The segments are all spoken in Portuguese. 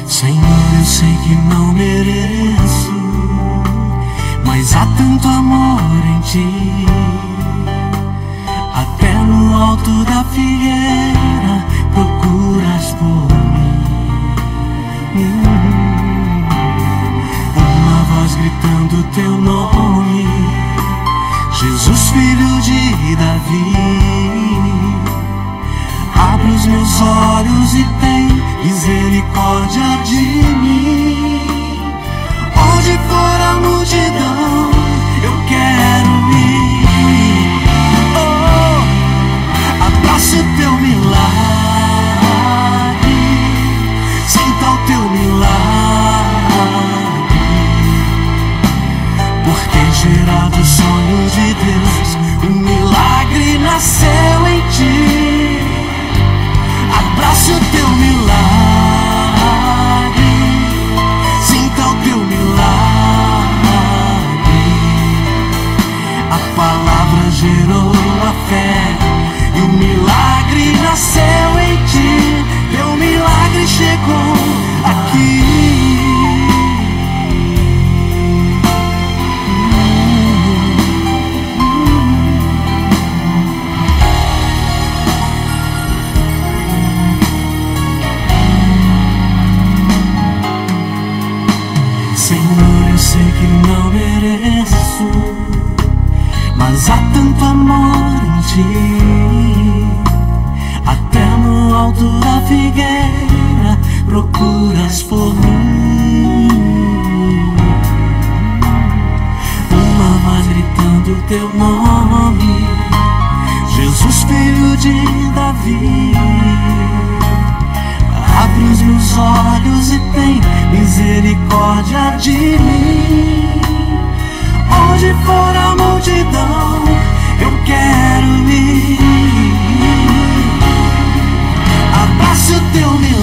Senhor, eu sei que não mereço, mas há tanto amor em ti. Até no alto da figueira procuras por mim. Uma voz gritando teu nome, Jesus, filho de Davi. Abre os meus olhos e tem misericórdia de mim. Onde for a multidão, eu quero ir. Oh, abraça o teu milagre, sinta o teu milagre, porque gerado o sonho de Deus, um milagre nasceu em ti. Abraça o teu milagre, sinta o teu milagre. A palavra gerou a fé e o milagre nasceu em ti. Teu milagre chegou aqui. Senhor, eu sei que não mereço, mas há tanto amor em ti. Até no alto da figueira procuras por mim. Uma voz gritando teu nome, Jesus, filho de Davi. Abre os meus olhos e tem misericórdia de mim. Onde for a multidão, eu quero ir. Abraça o teu milagre,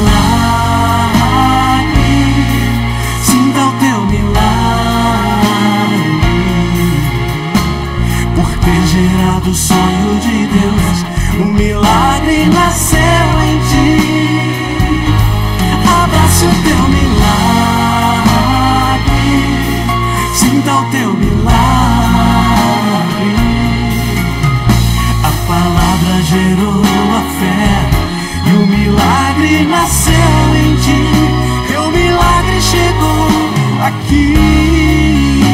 sinta o teu milagre, por ter gerado o sonho de Deus, um milagre nasceu em ti. Abraça o teu milagre, sinta o teu milagre. A palavra gerou a fé e o milagre nasceu em ti. Teu milagre chegou aqui.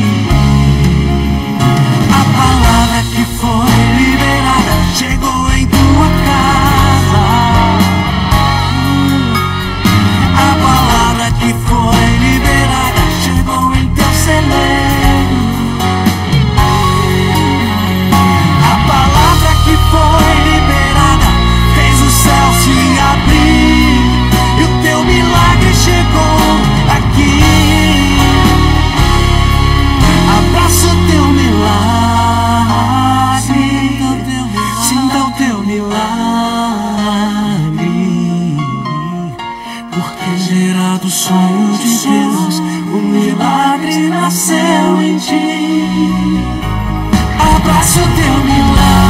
A palavra que foi liberada chegou em tua casa. A palavra que foi liberada chegou em teu celeiro. A palavra que foi liberada fez o céu se abrir e o teu milagre chegou aqui. Abraça o teu milagre, sinta o teu milagre, porque gerado o sonho de Deus, o milagre nasceu em ti. Abraça o teu milagre,